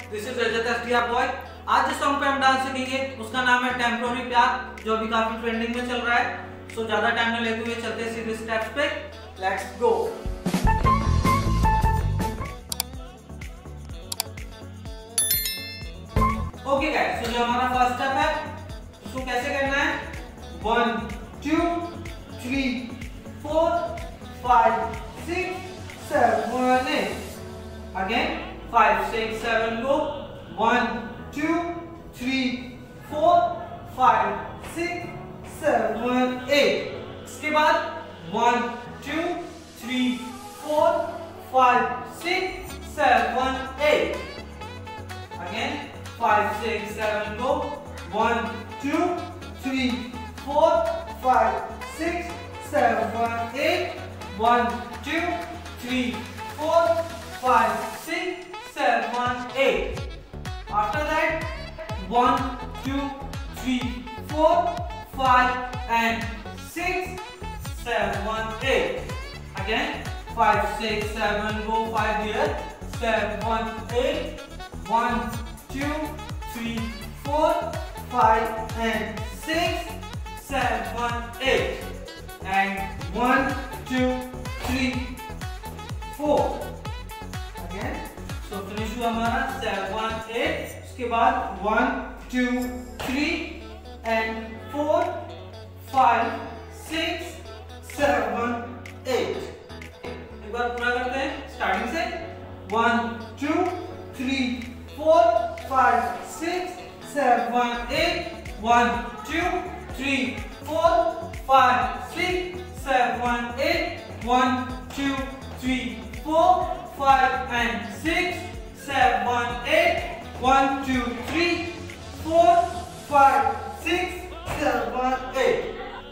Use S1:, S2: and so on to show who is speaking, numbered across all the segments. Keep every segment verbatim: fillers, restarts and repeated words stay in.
S1: This is Rajat STR boy. आज जिस song पे हम डांस सीखेंगे उसका नाम है टेम्पोररी प्यार, जो अभी काफी ट्रेंडिंग में चल रहा है। सो ज्यादा टाइम न लेते हुए चलते हैं सीधे स्टेप्स पे। Let's go. Okay guys, so जो हमारा फर्स्ट स्टेप है उसको कैसे करना है, one two three four five six seven eight. Again five six seven go, one two three four five six seven eight। इसके बाद one two three four five six seven eight। Again five six seven go, one two three four five six seven eight, one two three four five six seven eight। After that one two three four five and six seven eight। Again five six seven go, five here, seven eight, one two three four five and six seven eight, and one two three four। Again so finish हुआ हमारा seven eight। उसके बाद one two three and four five six seven eight। एक बार पूरा करते हैं starting से, one two three four five six seven eight, one two three four five six seven eight, one two three four five and six seven eight, one two three four five six seven eight।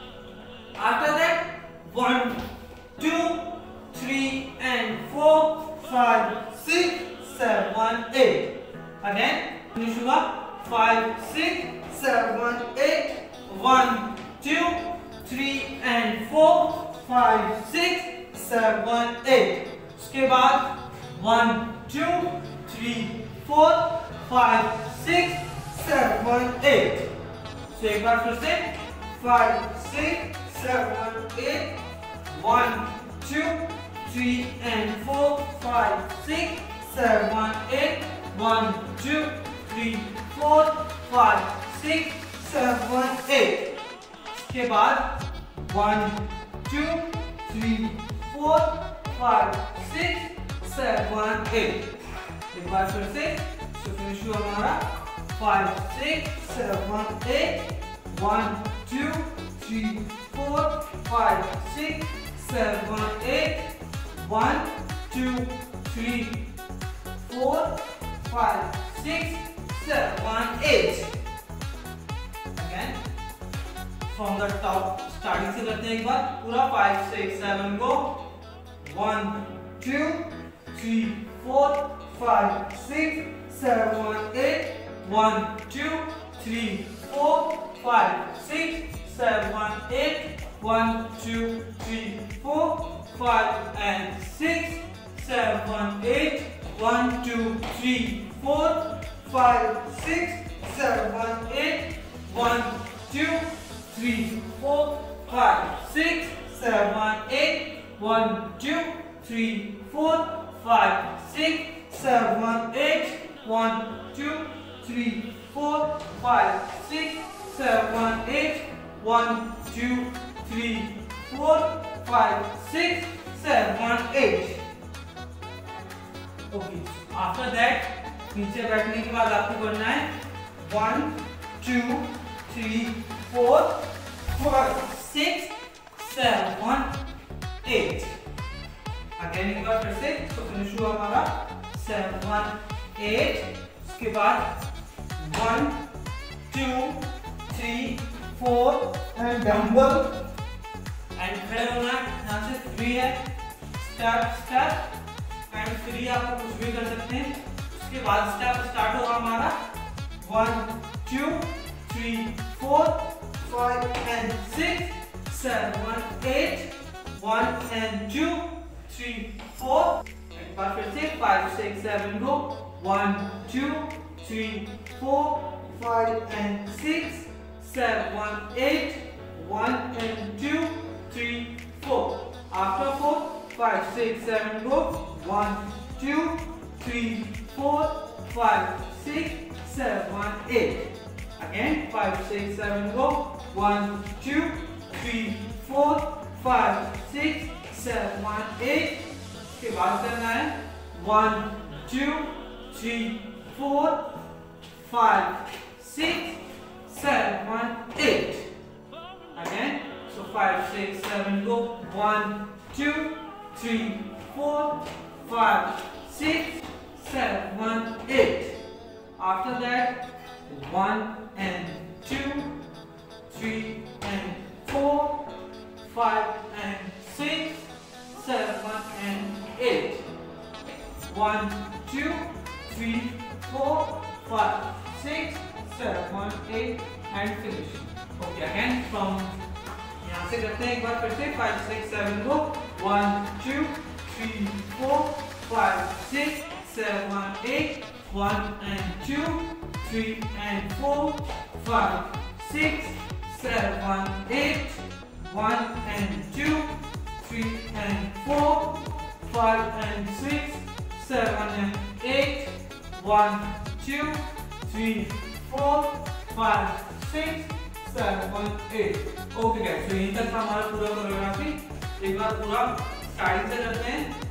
S1: After that one two three and four five six seven eight। Again finish हुआ five six seven eight, one two three and four five six seven eight। उसके बाद one two three four five six seven eight। so एक बार फिर से five six seven eight, one two three and four five six seven eight, one two three four five six seven eight। उसके बाद one two three four five six seven eight। एक बार फिर से फिनिश हुआ हमारा five six seven eight, one two three four five six seven eight, one two three four five six seven eight। Again from the top starting से करते हैं एक बार पूरा five six seven go, one two three four five six seven eight, one two three four five six seven eight, one two three four five and six seven eight, one two three four five six seven eight, one two three four five six seven eight, one two three four five six seven eight, one two three four five six seven eight, one two three four five six seven eight। Okay, after that नीचे बैठने के बाद आपको करना है one two three four five six seven eight। Again एक बार फिर से तो फिनिश हुआ हमारा seven eight। उसके बाद one two three four and dumbbell and खड़े होना। यहाँ से फ्री है, स्टेप स्टेप एंड फ्री, आपको कुछ भी कर सकते हैं। उसके बाद स्टेप स्टार्ट होगा हमारा one two three four five and six seven eight, one and two three four। एक बार फिर से five six seven go, One, two, three, four, five, and six, seven, eight. One and two, three, four. After four, five, six, seven, go. One, two, three, four, five, six, seven, eight. Again, five, six, seven, go. One, two, three, four, five, six, seven, eight. इसके बाद करना है one, two, three, four, five, six, seven, eight. Again, so five, six, seven, go. One, two, three, four, five, six, seven, eight. After that, one and two, three and four, five and six, seven and eight. One, two, three, four, five, six, seven, eight, and finish. Okay, again from यहाँ से करते हैं एक बार फिर से five, six, seven go. One, two, three, four, five, six, seven, eight. One and two, three and four, five, six, seven, eight. One and two, three and four, five and six, seven and eight. One, two, three, four, five, six, seven, eight. Okay guys, तो यहीं तक हमारा पूरा choreography एक बार पूरा starting से करते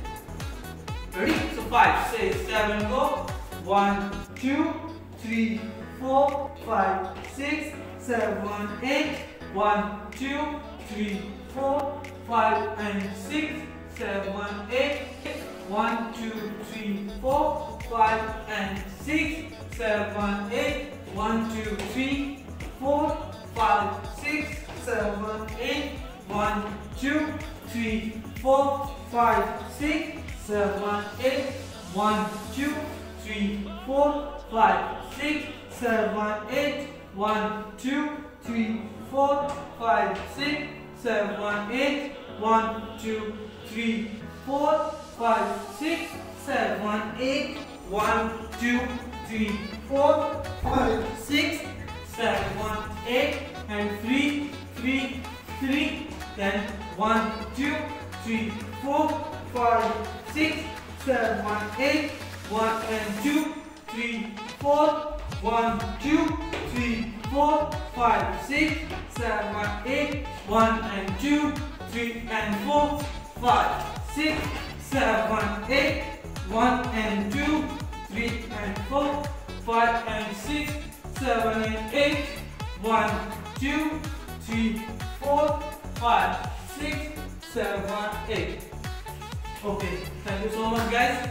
S1: हैं। Ready? So five, six, seven go. One, two, three, four, five, six, seven, eight. One, two, three, four, five, and six, seven, eight. One, two, three, four, five, and six, seven, eight. One, two, three, four, five, six, seven, eight. One, two, three, four, five, six, seven, eight. One, two, three, four, five, six, seven, eight. One, two, three, four, five, six, seven, eight. One, two, three, four, five, six, seven, eight. One, two, three, four, five, six, seven, eight, and three, three, three. Then one, two, three, four, five, six, seven, eight. One and two, three, four. One, two, three, four, five, six, seven, eight. One and two, three and four, five, six, seven, eight. One and two, three and four, five and six, seven and eight. One, two, three, four, five, six, seven, eight. Okay, thank you so much guys.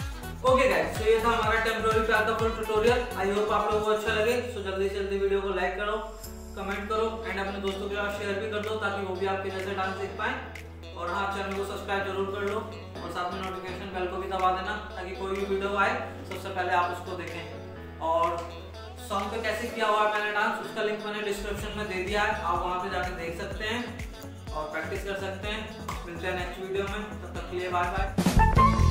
S1: Okay guys, तो ये था हमारा temporary पैराथोफोन tutorial. I hope आप लोगों को अच्छा लगे। सो जल्दी से जल्दी वीडियो को लाइक करो, कमेंट करो एंड अपने दोस्तों के साथ शेयर भी कर दो ताकि वो भी आपके जैसे डांस सीख पाएं। और हाँ, चैनल को सब्सक्राइब जरूर कर लो और साथ में नोटिफिकेशन बेल को भी दबा देना ताकि कोई भी वीडियो आए सबसे पहले आप उसको देखें। और सॉन्ग पे कैसे किया हुआ है मैंने डांस, उसका लिंक मैंने डिस्क्रिप्शन में दे दिया है, आप वहाँ पे जाके देख सकते हैं और प्रैक्टिस कर सकते हैं। मिलते हैं नेक्स्ट वीडियो में, तब तक के लिए बाय बाय।